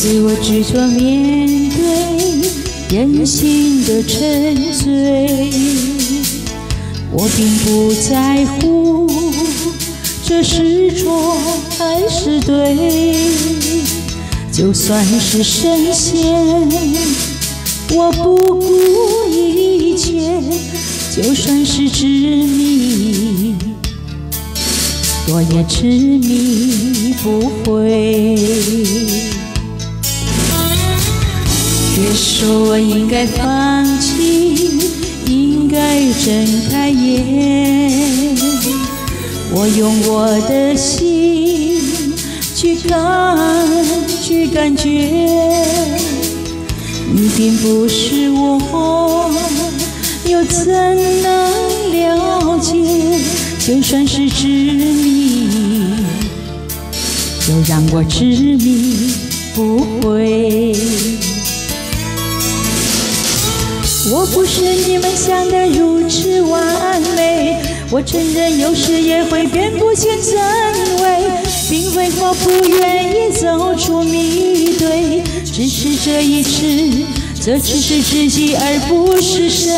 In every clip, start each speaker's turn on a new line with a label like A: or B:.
A: 自我执着面对人性的沉醉，我并不在乎这是错还是对，就算是神仙，我不顾一切，就算是执迷，我也执迷不悔。别说我应该放弃，应该睁开眼，我用我的心去感觉，你并不是我，又怎能了解？就算是执迷，就让我执迷不悔。我不是你们想的如此完美，我承认有时也会辨不清真伪，并非我不愿意走出迷堆，只是这一次，这只是自己而不是谁。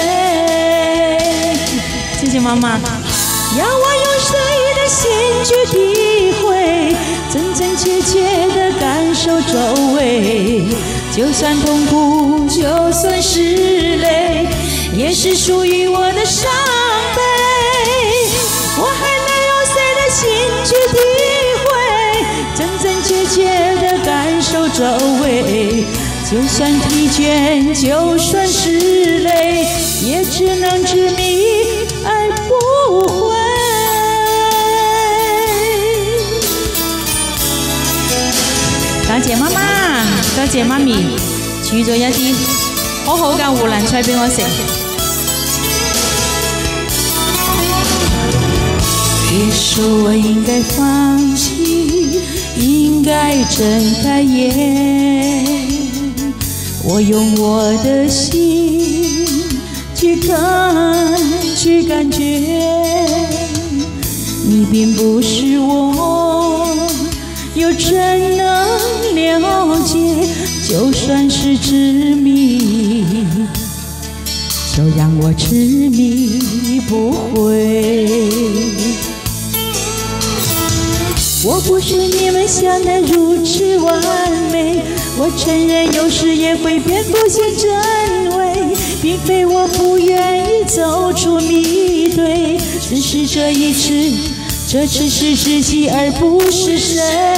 A: 谢谢妈妈。要我用谁的心去体会，真真切切的感受周围，就算痛苦，就算是泪，也是属于我的伤悲。我还能用谁的心去体会，真真切切的感受周围，就算疲倦，就算是累，也只能执迷而不悔。多謝媽媽，多謝媽咪煮咗一啲好好嘅湖南菜俾我食。別說我應該放棄，應該睜開眼，我用我的心去感覺，你並不是我，又怎能了解？就算是執迷，就讓我執迷不悔。我不是你們想的如此完美，我承認有時也會辨不清真偽，並非我不願意走出迷堆，只是這一次，這只是自己而不是誰。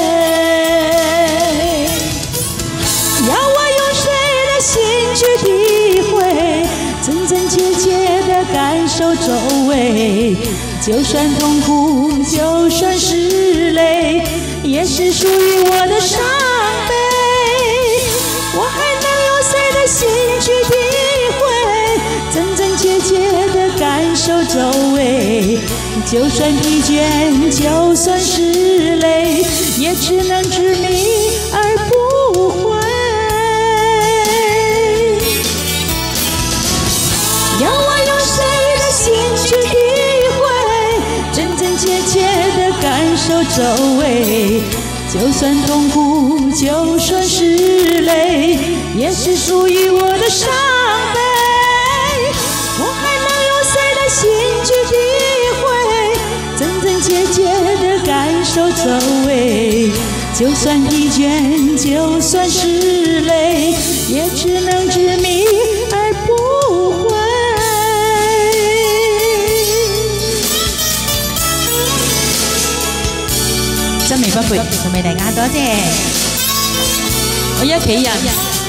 A: 要我用誰的心去體會，真真切切的感受周圍，就算痛苦，就算是淚，也是屬於我的傷悲。我還能用誰的心去體會，真真切切的感受周圍，就算疲倦，就算是累，也只能執迷而不悔。要我用誰的心去體會，真真切切的感受周圍，就算痛苦，就算是累，也是屬於我的傷悲。我還能用誰的心去體會，真真切切的感受周圍，就算疲倦，就算是累，也只能執迷而不悔。真美不悔，送俾大家，多謝。我一屋企人